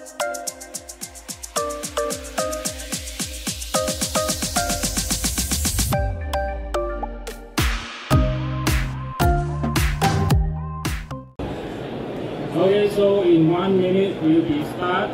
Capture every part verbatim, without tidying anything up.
Okay, so in one minute we'll be start.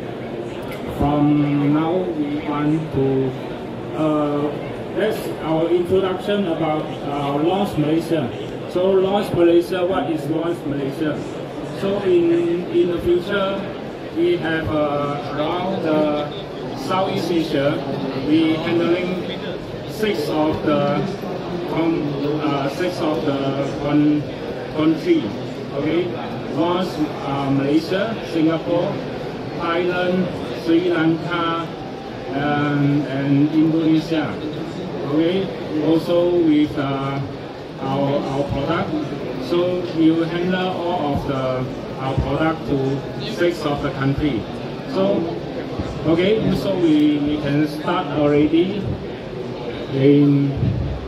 From now we want to, uh, that's our introduction about uh, Launch Malaysia. So Launch Malaysia, what is Launch Malaysia? So in, in the future, we have uh, around the Southeast Asia, we handling six of the, um, uh, six of the one country, okay? Was uh, Malaysia, Singapore, Thailand, Sri Lanka, and, and Indonesia. Okay, also with uh, our our product, so we will handle all of the our product to six of the country. So okay, so we we can start already. In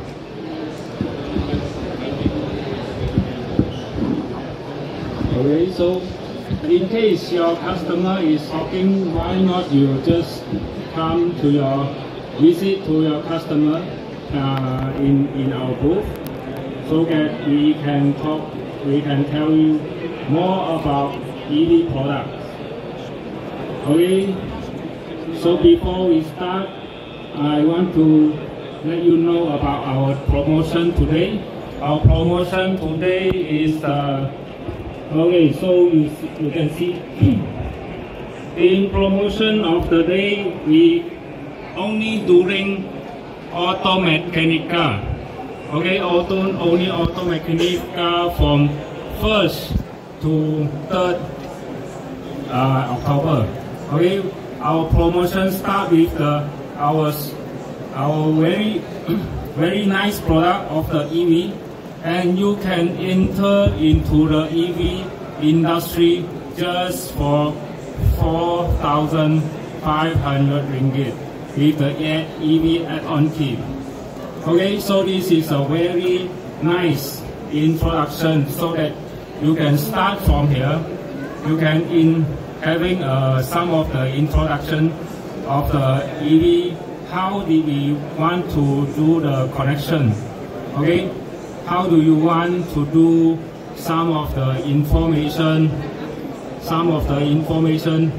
Okay, so in case your customer is talking, why not you just come to your visit to your customer uh, in in our booth, so that we can talk, we can tell you more about E V products. Okay, so before we start, I want to let you know about our promotion today. Our promotion today is uh, okay, so you, you can see in promotion of the day, we only doing Auto Mechanica. Okay, auto, only Auto Mechanica from first to third uh, October. Okay, our promotion start with the our our very very nice product of the E V. And you can enter into the E V industry just for four thousand five hundred ringgit with the E V add-on kit. Okay, so this is a very nice introduction, so that you can start from here. You can in having uh, some of the introduction of the E V. How did we want to do the connection? Okay. How do you want to do some of the information, some of the information,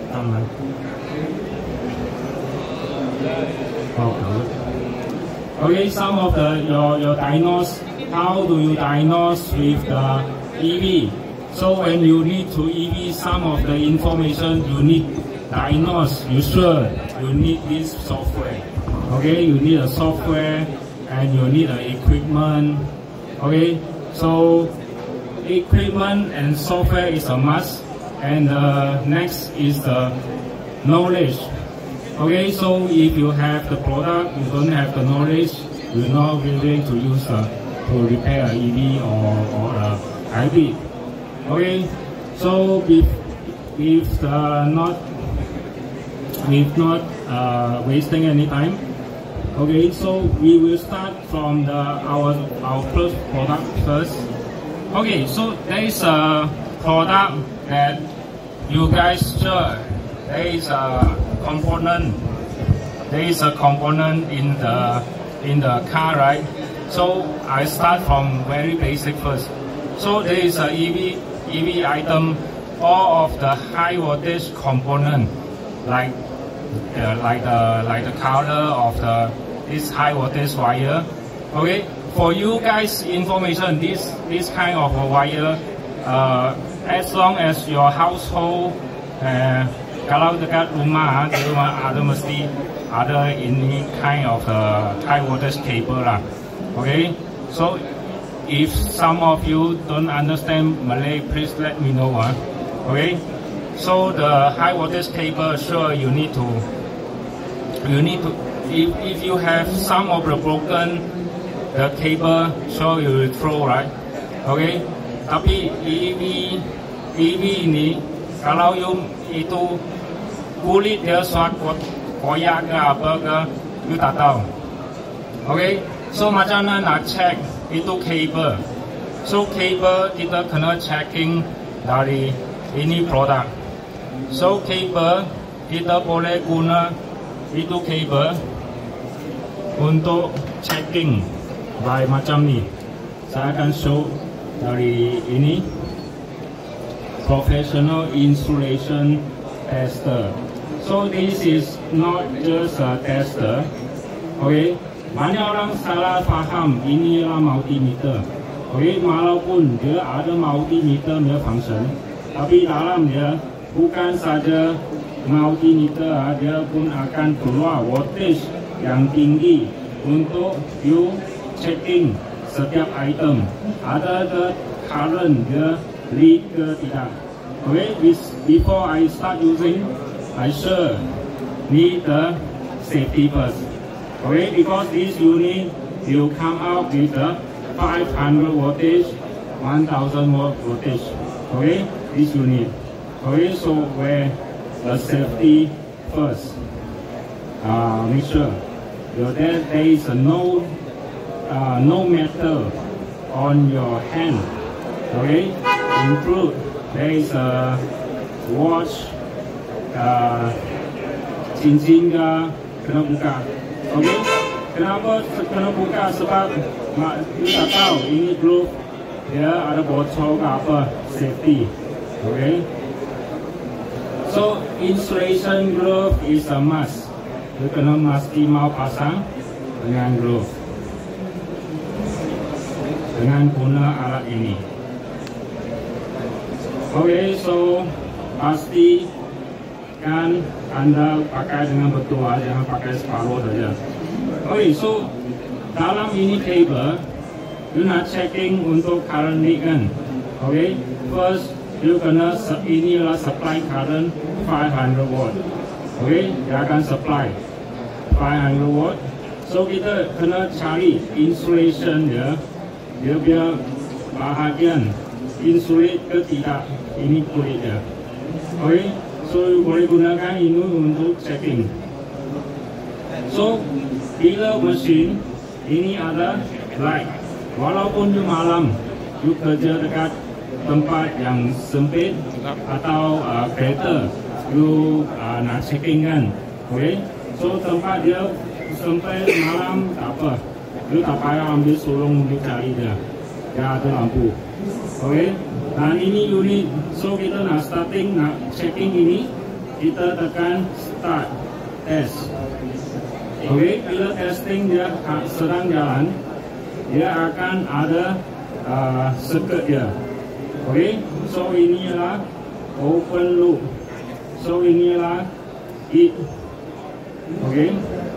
okay, some of the, your, your diagnose, how do you diagnose with the E V? So when you need to E V some of the information, you need diagnose, you sure you need this software. Okay, you need a software and you need an equipment. Okay, so equipment and software is a must, and uh, next is the knowledge. Okay, so if you have the product, you don't have the knowledge, you're not willing to use uh, to repair an E V or, or a hybrid. Okay, so with, with uh, not with not uh, wasting any time. Okay, so we will start from the our our first product first. Okay, so there is a product that you guys sure there is a component. There is a component in the in the car, right? So I start from very basic first. So there is a E V E V item, all of the high voltage component, like uh, like the like the color of the this high voltage wire. Okay, for you guys information, this this kind of a wire, uh, as long as your household, uh, kalau dekat rumah, di rumah ada mesti ada ini kind of uh, high voltage cable lah. Okay, so if some of you don't understand Malay, please let me know. Huh? Okay, so the high voltage cable, sure you need to you need to. If, if you have some of the broken the cable, so you will throw, right? Okay. Tapi E V E V ini kalau you itu kulit dia suat koyak ke apa ke, you tak tahu. Okay. So macam mana nak check itu cable? So cable kita kena checking dari ini produk. So kabel kita boleh guna itu kabel untuk checking by macam ni. Saya akan show dari ini professional insulation tester. So this is not just a tester. Okay, banyak orang salah faham ini adalah multimeter. Okay, walaupun dia ada multimeter punya function, tapi dalam dia bukan saja multimeter, dia pun akan keluar voltage yang tinggi untuk you checking setiap item. Ada ke current dia lead ke tidak. Okay, before I start using, I sure need the safety first. Okay, because this unit will come out with the five hundred voltage, one thousand volt voltage. Okay, this unit. Okay, so where the safety first. Uh, make sure that there is no uh, no metal on your hand. Okay, include there is a watch, uh, cincin ke kena buka. Okay, kenapa kena buka? Sebab kita tahu ini glove dia ada bocor ke apa, safety. Okay, so insulation glove is a must. Kita kena mesti mau pasang dengan glove, dengan guna alat ini. Okay, so pasti kan Anda pakai dengan betul, jangan pakai separuh saja. Okay, so dalam ini kabel, you nak checking untuk current lead kan? Okay, first you kena ini adalah supply current five hundred watt. Okay, dia akan supply five hundred watt. So kita kena cari insulation dia, dia punya bahagian insulate ke tidak, ini kulit dia. Okay, so you boleh gunakan ini untuk checking. So bila mesin ini ada light, walaupun you malam, you kerja dekat tempat yang sempit atau uh, kereta, you uh, nak checking kan, okay? So tempat dia sampai malam tak apa, you tak payah ambil sulung untuk cari dia, dia ada lampu, okay? Dan ini unit, so kita nak starting, nak checking ini, kita tekan start test. Okay, bila testing dia sedang jalan, dia akan ada uh, circuit dia. Okay, so inilah open loop. So inilah it. Okay.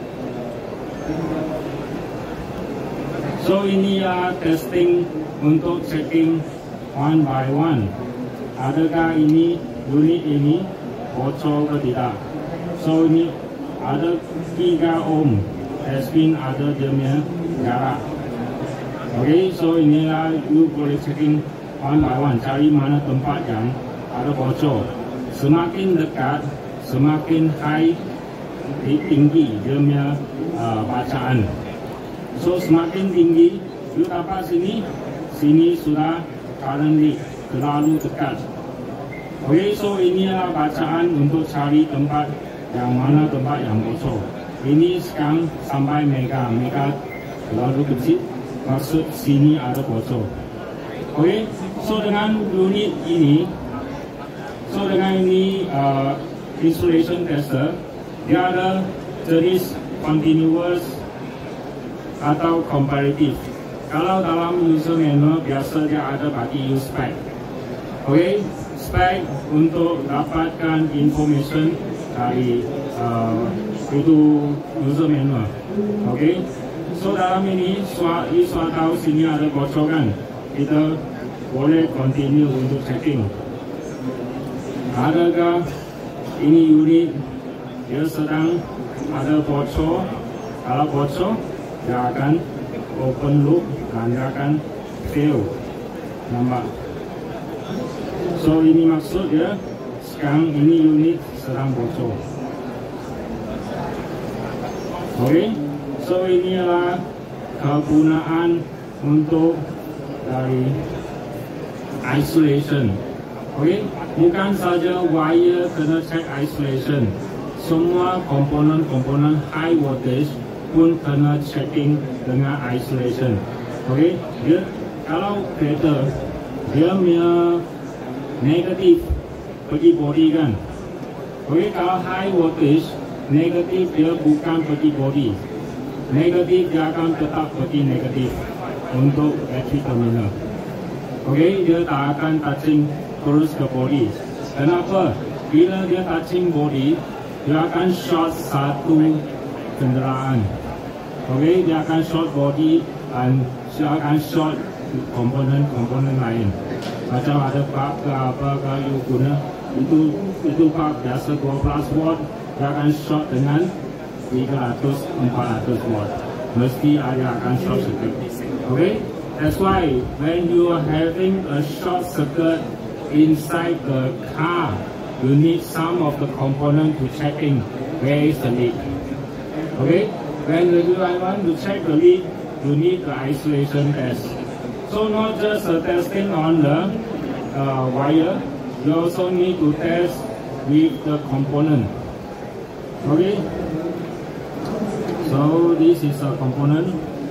So inilah testing untuk checking one by one. Adakah ini unit ini bocor ke tidak? So ini ada tiga ohm, has been ada dia punya jarak. Okay, so inilah you boleh checking one by one, cari mana tempat yang ada bocor. Semakin dekat, semakin high, tinggi dia punya uh, bacaan. So semakin tinggi, you dapat sini, sini sudah currently terlalu dekat. Okay, so inilah bacaan untuk cari tempat yang mana tempat yang bocor. Ini sekarang sampai mega, mega terlalu kecil, maksud sini ada bocor. Okay, so dengan unit ini, so dengan ini uh, insulation tester, dia ada jenis continuous atau comparative. Kalau dalam user manual biasa dia ada bagi you spec. Okay, spec untuk dapatkan information dari uh, itu user manual. Okay, so dalam ini suatu tahu sini ada bocor kan, kita boleh continue untuk checking. Adakah ini unit dia sedang ada bocor? Kalau bocor, dia akan open loop dan dia akan fail. Nampak? So ini maksud dia sekarang ini unit sedang bocor. Okay, so ini adalah kegunaan untuk dari isolation. Oke, bukan saja wire kena check isolation, semua komponen-komponen high voltage pun kena checking dengan isolation. Oke, dia kalau kereta dia punya negatif pergi body kan. Oke, kalau high voltage negatif dia bukan pergi body, negatif dia akan tetap pergi negatif untuk battery terminal. Oke, dia tak akan touching terus ke body. Kenapa? Bila dia touching body, dia akan short satu kenderaan. Oke, dia akan short body dan dia akan short komponen-komponen lain. Macam ada bug ke apa ke you guna itu itu bug biasa dua belas watt, dia akan short dengan tiga ratus empat ratus watt. Mesti ada akan short circuit. Okay, that's why when you are having a short circuit inside the car, you need some of the component to checking where is the leak. Okay, when you want to check the leak, you need the isolation test. So not just uh, testing on the uh, wire, you also need to test with the component. Okay, so this is a component.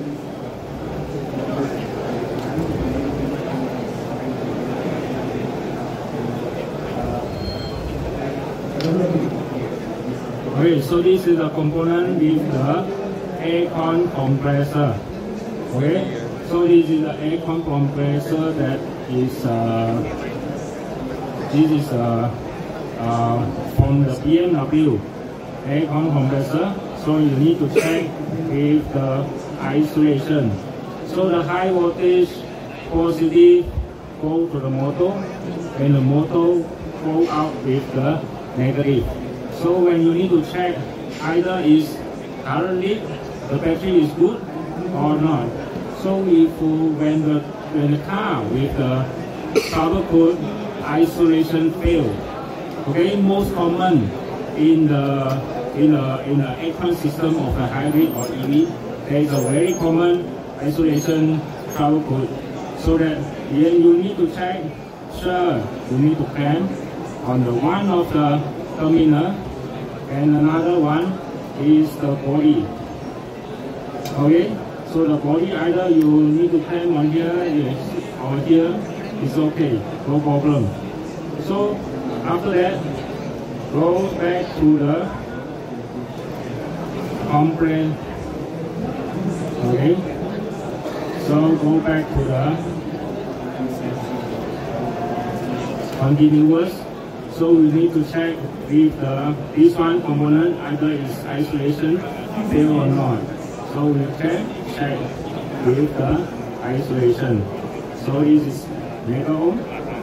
Okay, so this is a component with the aircon compressor. Okay, so this is the aircon compressor that is uh, this is uh, uh, from the B M W aircon compressor. So you need to check with the isolation. So the high voltage positive go to the motor, and the motor go out with the negative. So when you need to check either is currently the battery is good or not. So if uh, when the when the car with the power cord isolation fail, okay, most common in the in the in the aircon system of the hybrid or E V, there is a very common isolation power cord. So that when you need to check, sure, you need to clamp on the one of the terminal, and another one is the body. Okay, so the body either you need to clamp on here, yes, or here, it's okay, no problem. So after that, go back to the compress. Okay, so go back to the continuous. So we need to check if the this one component either is isolation fail or not. So we can check with the isolation. So this is mega ohm.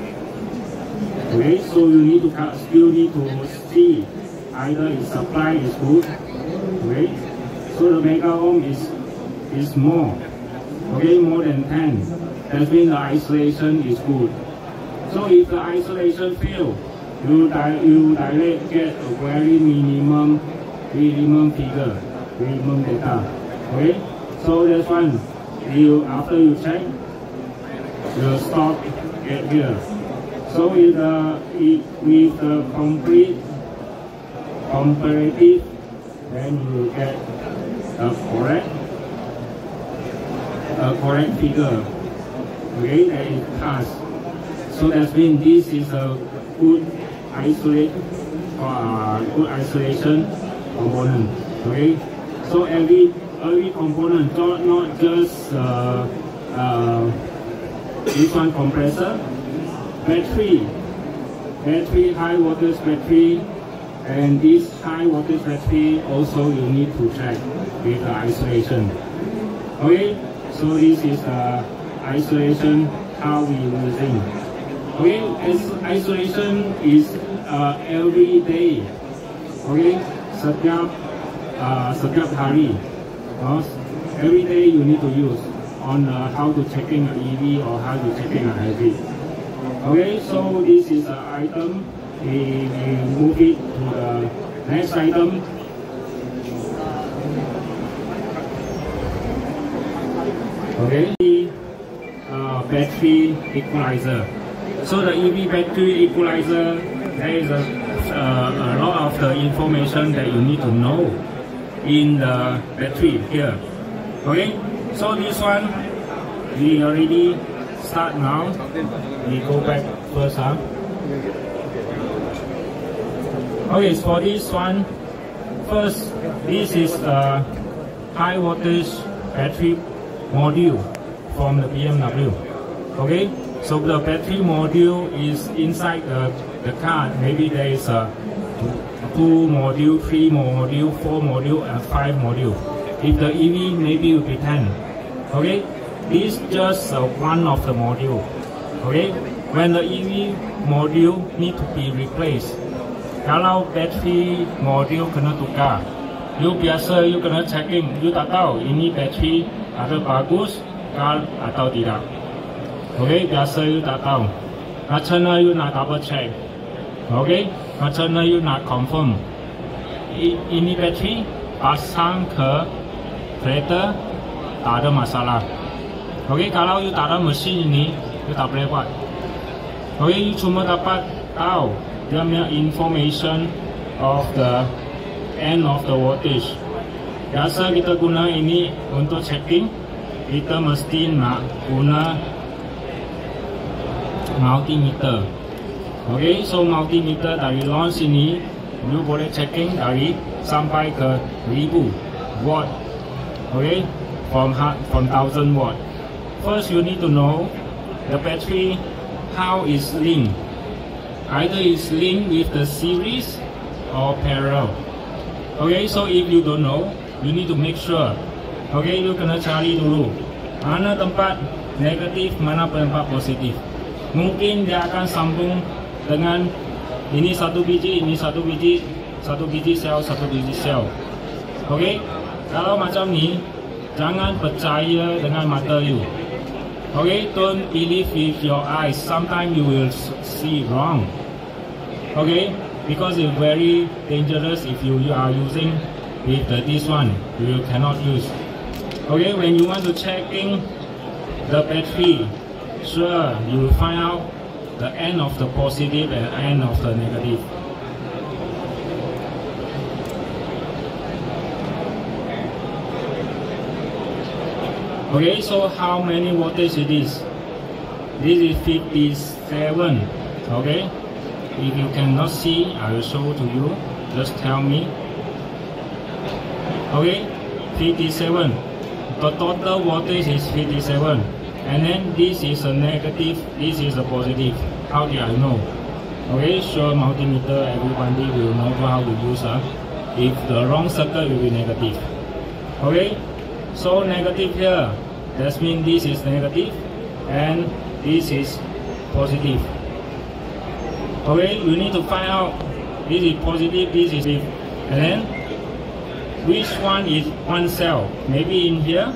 Okay, so you need to still need to see either its supply is good. Okay, so the mega ohm is is more. Okay, more than ten. That means the isolation is good. So if the isolation fail, you di you direct get a very minimum minimum figure, minimum data. Okay, so that's one. You after you check, you stop at here. So with the with the complete comparative, then you get a correct a correct figure. Okay, that is passed. So that means this is a good isolate uh, good isolation component. Okay, so every every component, not not just uh, uh, this one compressor, battery, battery high voltage battery, and this high voltage battery also you need to check with the isolation. Okay, so this is the isolation how we using. Okay, isolation is uh, every day. Okay, setiap uh, setiap hari. Uh, every day you need to use on uh, how to checking an E V or how to checking a hybrid. Okay, so this is an item. We, we move it to the next item. Okay, uh, battery equalizer. So the E V battery equalizer, there is a, uh, a lot of the information that you need to know in the battery here. Okay, so this one we already start now. We go back first, huh? Okay, for this one, first, this is a high voltage battery module from the B M W. Okay, so the battery module is inside the, the car. Maybe there is a two module, three module, four module, and five module. If the E V, maybe it will be ten. Okay, this is just uh, one of the module. Okay, when the E V module need to be replaced, kalau battery module kena tukar, you biasa you kena checking, you tak tahu ini battery ada bagus kah atau tidak. Okay, biasa you tak tahu. Macam mana you nak double check? Okay, macam mana you nak confirm ini battery pasang ke kereta tak ada masalah. Okay, kalau you tak ada mesin ini, you tak boleh buat. Okay, you cuma dapat tahu dia punya information of the end of the voltage. Biasa kita guna ini untuk checking, kita mesti nak guna multimeter. Okay, so multimeter dari launch ini, you boleh checking dari sampai ke ribu watt. Okay, from from thousand watt. First, you need to know the battery how is linked. Either it's linked with the series or parallel. Okay, so if you don't know, you need to make sure. Okay, you kena cari dulu mana tempat negatif, mana tempat positif. Mungkin dia akan sambung dengan ini satu biji, ini satu biji, satu biji sel, satu biji sel. Okay, kalau macam ni, jangan percaya dengan mata you. Okay, don't believe with your eyes. Sometimes you will see wrong. Okay, because it's very dangerous if you, you are using with the, this one, you cannot use. Okay, when you want to checking the battery, sure you will find out the end of the positive and end of the negative. Okay, so how many voltage it is? This is fifty-seven. Okay, if you cannot see, I will show to you. Just tell me. Okay, fifty-seven. The total voltage is fifty-seven. And then this is a negative, this is a positive. How do I know? Okay, sure, multimeter, everybody will know how to use. Uh. If the wrong circuit will be negative. Okay, so negative here, that means this is negative and this is positive. Okay, you need to find out this is positive, this is negative, and then which one is one cell? Maybe in here,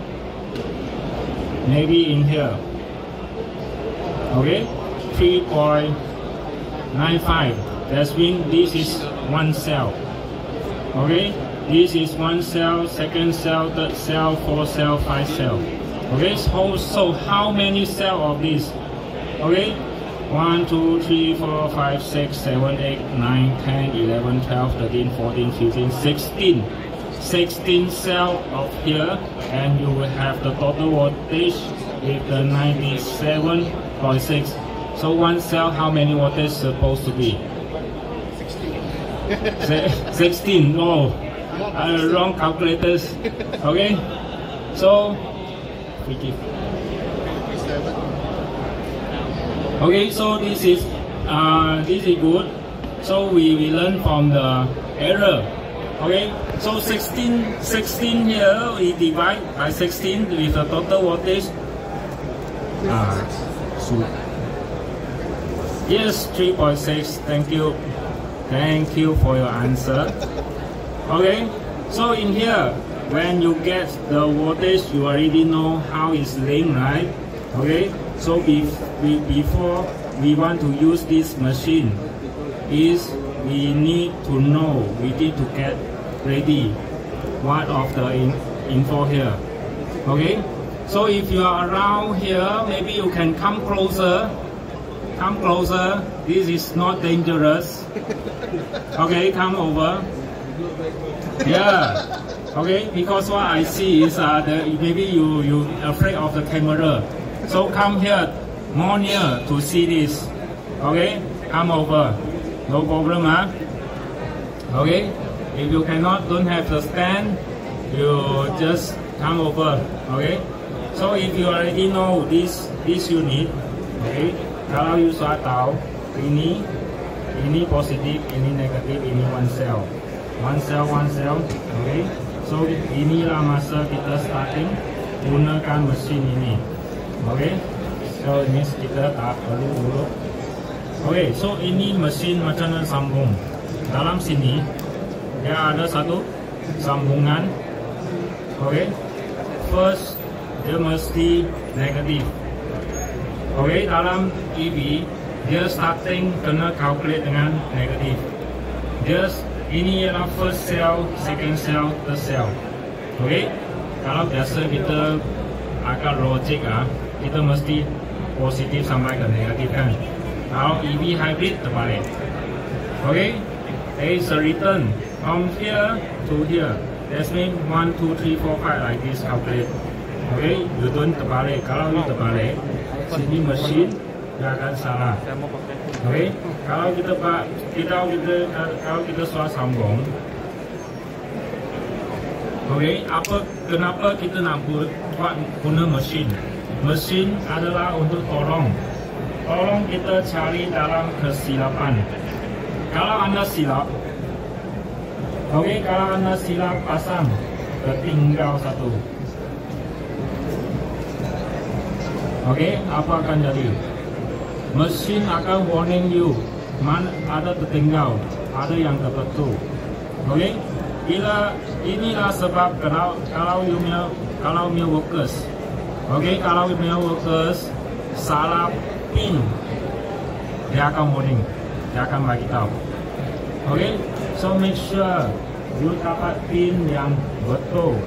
maybe in here. Okay, three point nine five. That means this is one cell. Okay, this is one cell, second cell, third cell, fourth cell, five cell. Okay, so, so how many cell of this? Okay, one, two, three, four, five, six, seven, eight, nine, ten, eleven, twelve, thirteen, fourteen, fifteen, sixteen. sixteen cell of here, and you will have the total voltage with the ninety-seven point six. So one cell, how many voltage supposed to be? sixteen. No, uh, wrong calculators. Okay, so okay, so this is uh, this is good. So we, we learn from the error. Okay, so sixteen, sixteen here we divide by sixteen with the total voltage. Ah, so yes, three point six. Thank you, thank you for your answer. Okay, so in here, when you get the voltage, you already know how it's linked, right? Okay, so be, be, before we want to use this machine, is we need to know, we need to get ready what of the in, info here. Okay, so if you are around here, maybe you can come closer come closer. This is not dangerous. Okay, come over. Yeah. Okay, because what I see is uh, the, maybe you you afraid of the camera. So come here, more near to see this. Okay, come over. No problem, huh? Okay, if you cannot, don't have the stand, you just come over. Okay, so if you already know this this unit, okay, kalau you sudah tahu ini ini positif, ini negatif, ini one cell, one cell, one cell. Okay. So inilah masa kita starting gunakan mesin ini. Okay, so ini kita tak perlu dulu. Okay, so ini mesin macam mana sambung. Dalam sini dia ada satu sambungan. Okay, first dia mesti negatif. Okay, dalam E V dia starting kena calculate dengan negatif. Dia ini ialah first cell, second cell, third cell. Okay, kalau biasa kita agak logik ah, kita mesti positif sampai ke negatif kan. Kalau E V hybrid terbalik. Okay, there is a return from here to here. That means one, two, three, four, five like this calculate. Okay, you don't terbalik. Kalau you terbalik, sini mesin dia akan salah. Okay, kalau kita pak kita kita kalau kita sudah sambung, okay, apa kenapa kita nak buat guna mesin? Mesin adalah untuk tolong, tolong kita cari dalam kesilapan. Kalau anda silap, okay, kalau anda silap pasang, tertinggal satu. Okay, apa akan jadi? Mesin akan warning you, mana ada tertinggal, ada yang terbetul. Okay, bila inilah sebab kalau kalau you punya kalau punya workers, okay, kalau you punya workers salah pin, dia akan warning, dia akan bagi tahu. Okay, so make sure you dapat pin yang betul.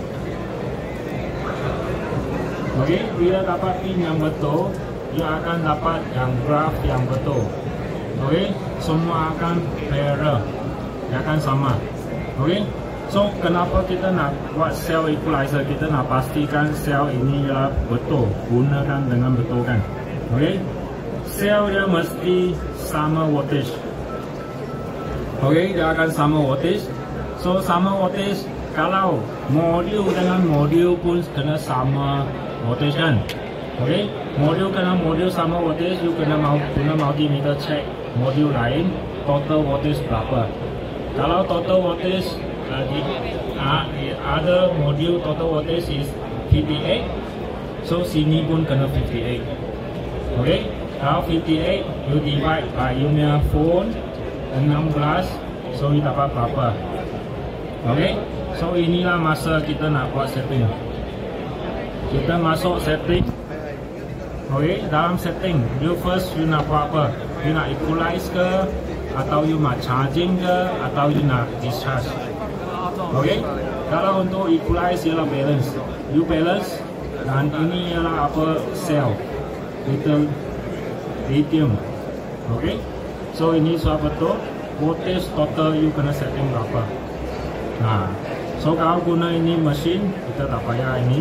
Okay, bila dapat pin yang betul, dia akan dapat yang graf yang betul. Okay, semua akan parallel, dia akan sama. Okay, so kenapa kita nak buat cell equalizer? Kita nak pastikan cell ini ialah betul, gunakan dengan betul kan. Okay, cell dia mesti sama voltage. Okay, dia akan sama voltage. So sama voltage, kalau modul dengan modul pun kena sama voltage kan. Okay, modul kena modul sama voltage, you kena mau guna multimeter check modul lain total voltage berapa. Kalau total voltage uh, di, uh, ada modul total voltage is fifty-eight, so sini pun kena fifty-eight. Okay, kalau fifty-eight you divide by you punya phone enam belas, so you dapat berapa. Okay, so inilah masa kita nak buat setting. Kita masuk setting. Okay, dalam setting, you first you nak buat apa? You nak equalize ke? Atau you nak charging ke? Atau you nak discharge? Okay, kalau untuk equalize ialah balance. You balance, dan ini ialah apa? Cell, lithium, lithium. Okay, so ini sudah betul. Voltage total you kena setting berapa? Nah, so kalau guna ini mesin, kita tak payah ini.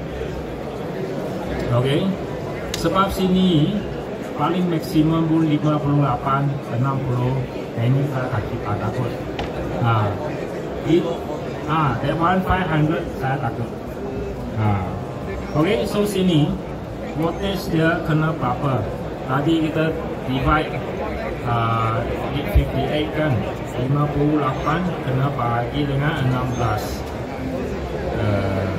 Okay, sebab sini paling maksimum pun lima puluh lapan, enam puluh. Ini saya tak takut. Nah, it, ah, that one five hundred saya takut. Nah, okay, so sini voltage dia kena berapa? Tadi kita divide uh, fifty-eight kan, lima puluh lapan kena bagi dengan enam belas. Uh,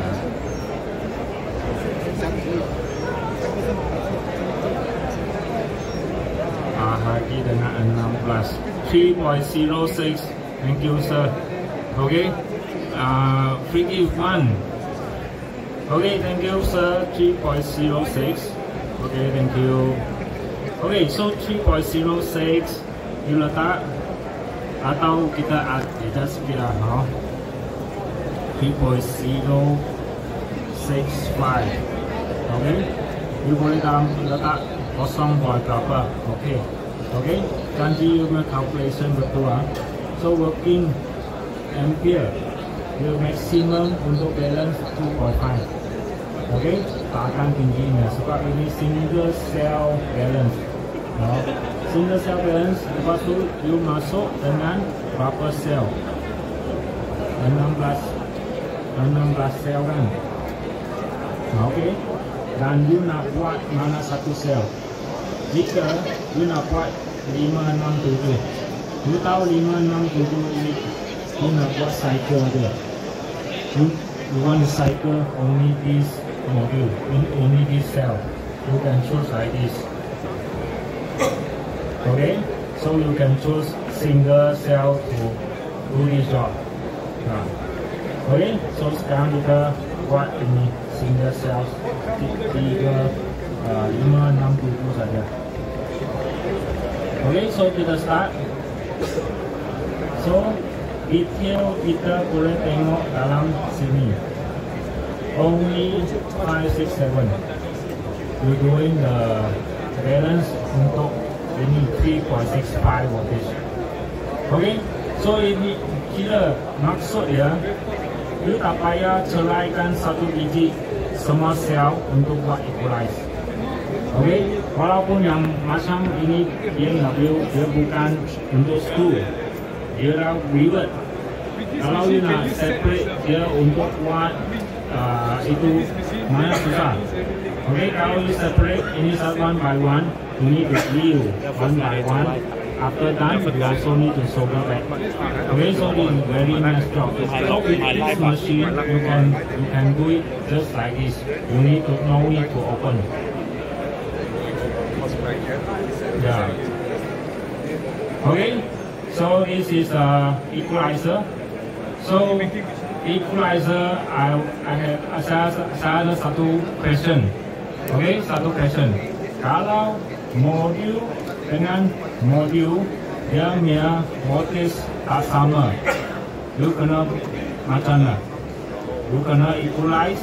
Bahagi dengan enam belas, three point zero six. Thank you sir. Okay, uh, free gift one. Okay, thank you sir. three point zero six. Okay, thank you. Okay, so three point zero six you letak atau kita adjust bila no? three point zero six five. Okay, you boleh dalam letak kosong buat berapa? Oke, oke. Janji you make calculation betul ah. So working ampere, you maximum untuk balance two point five. Oke, takkan tingginya sebab ini single cell balance. No? Single cell balance, lepas tu you masuk dengan berapa sel? enam belas enam belas sel kan? Oke, dan you nak buat mana satu sel? Jika you nak buat lima enam tujuh, you tahu lima enam tujuh ini you nak buat cycle aja. You, you want to cycle only this module, only this cell. You can choose like this. Okay, so you can choose single cell to do this job. Nah, okay, so sekarang kita buat ini single cell tiga lima enam tujuh saja. Okay, so kita start. So detail kita boleh tengok dalam sini. Only five six seven. We doing the balance untuk ini three point six five voltage. Okay, so ini kira maksud ya, you tak payah ceraikan satu biji semua sel untuk buat equalize. Okay, walaupun yang macam ini dia nggak build, dia bukan untuk screw, dia dah rivet. Kalau you nak separate dia untuk buat uh, itu mana susah. Okay, kalau you separate ini one by one, you need to glue one by one. After that, you also need to solder back. Okay, so this is very nice job. So with this machine, you can you can do it just like this. You need to know it to open. Yeah. Okay, so this is a equalizer. So equalizer, I I have saya saya ada satu question. Okay, satu question. Kalau modul dengan modul dia punya voltage tak sama, you kena macam mana? You kena equalize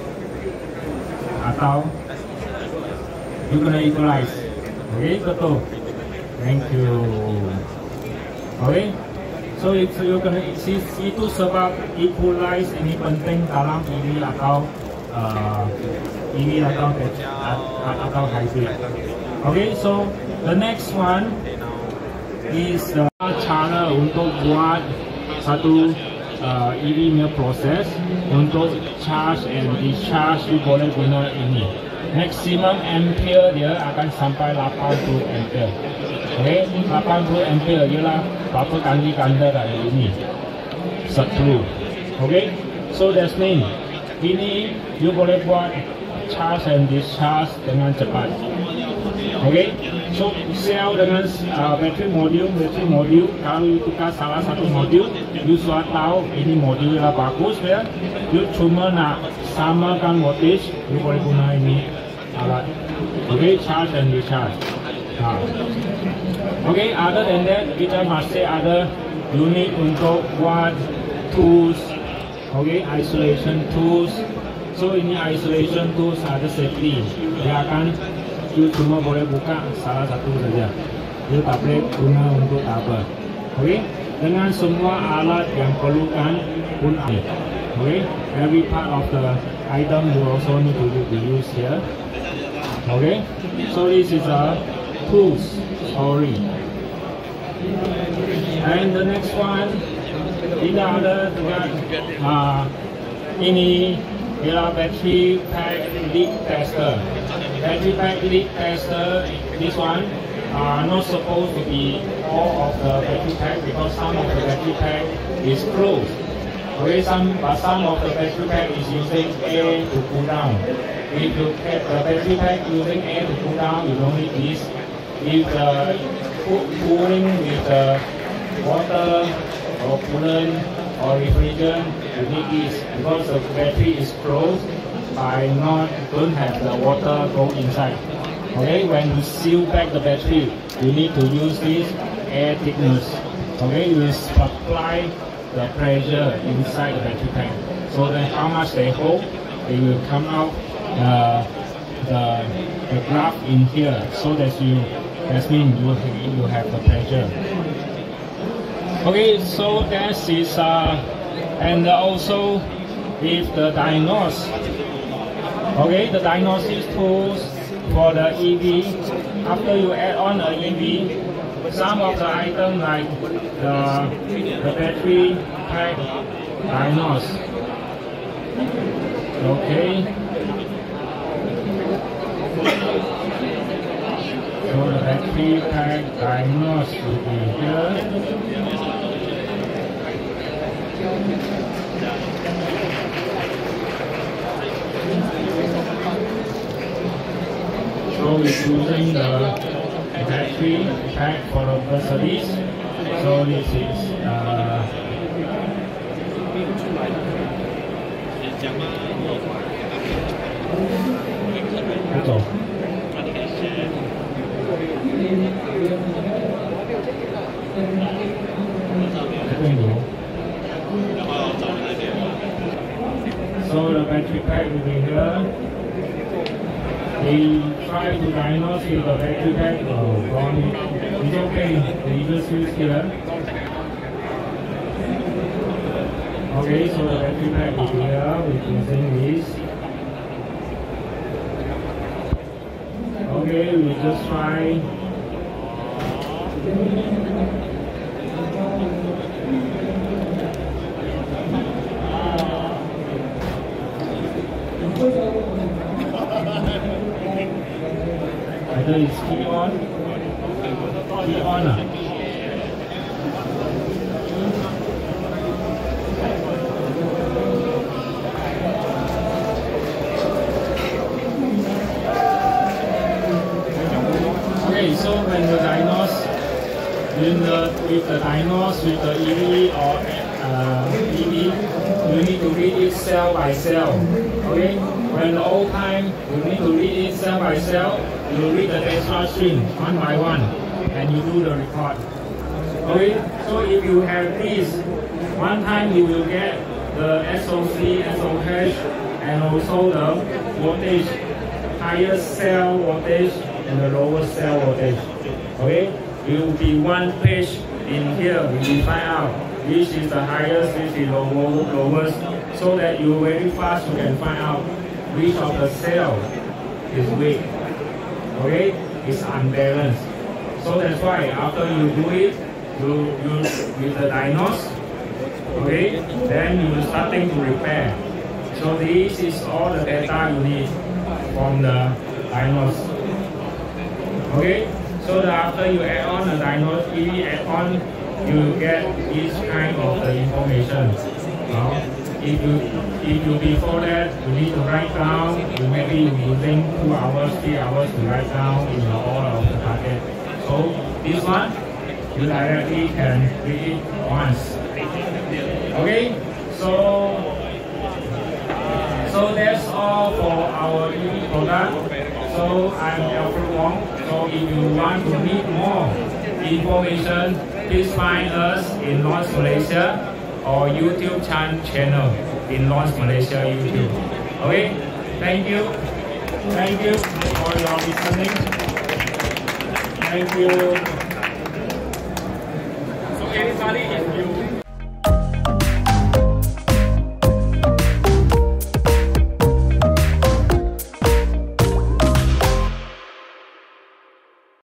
atau you kena equalize. Okay, betul. Thank you. Okay, so itu you kena itu sebab equalize ini penting dalam E V atau uh, E V atau atau hybrid. Okay, so the next one is the cara untuk buat satu uh, E V punya proses untuk charge and discharge. You boleh guna ini. Maximum ampere dia akan sampai lapan puluh ampere. Okay, lapan puluh ampere ialah berapa kali ganda dari ini. sepuluh. Okay, so that's mean ini you boleh buat charge and discharge dengan cepat. Okay, so sel dengan uh, battery module, battery module kalau you tukar salah satu module, you sudah tahu ini module lah bagus ya. You cuma nak samakan voltage, you boleh guna ini alat. Okay, charge and discharge. Nah. Okay, other than that, kita masih ada unit untuk buat tools. Okay, isolation tools. So ini isolation tools ada safety. Dia akan you cuma boleh buka salah satu saja. You tak boleh guna untuk apa. Okay, dengan semua alat yang perlukan pun ada. Okay, every part of the item you also need to be used here. Okay, so this is a tools story. And the next one, tidak ada juga uh, ini ialah battery pack leak tester. Battery pack leak tester, this one are not supposed to be all of the battery pack because some of the battery pack is closed. Okay, some but some of the battery pack is using air to cool down. If you get the battery pack using air to cool down, you don't need this. If the cooling with the water or coolant or refrigerant, you need this because the battery is closed by not don't have the water go inside. Okay, when you seal back the battery, you need to use this air thickness. Okay, you supply the pressure inside the battery tank so that how much they hold, they will come out uh, the, the graph in here, so that you, that means you, you have the pressure. Okay, so that is, uh, and also if the diagnosis, okay, the diagnosis tools for the E V, after you add on a E V, some of the items like the, the battery pack diagnosis, okay, so the battery pack diagnosis will be here. So we're using the battery pack for the Mercedes. So this is uh, so the battery pack will be here. They try to diagnose with the battery pack or gone. It's okay, they just use here. Okay, so the battery pack is here, we're using this. Okay, we just try. Either it's key on, key on. Okay, so when you diagnose, in the, with the diagnose with the E V or uh, E V, you need to read it cell by cell. Okay, when the old time you need to read it cell by cell. You read the data string one by one and you do the record. Okay, so if you have this, one time you will get the S O C, S O H, and also the voltage, higher cell voltage and the lower cell voltage. Okay, it will be one page in here. We will find out which is the highest, which is the lowest, so that you very fast you can find out which of the cell is weak. Okay, it's unbalanced. So that's why after you do it, you use with the diagnose. Okay, then you are starting to repair. So this is all the data you need from the diagnose. Okay, so that after you add on the diagnose, if you add on, you get this kind of the information. Uh, If you, if you before that, you need to write down, you may be using two hours, three hours to write down in the order of the target. So this one, you directly can read it once. Okay, so so that's all for our E V product. So I'm Alfred Wong. So if you want to need more information, please find us in North Malaysia or YouTube channel in North Malaysia YouTube. Okay, thank you. Thank you for your listening. Thank you. So anybody, if you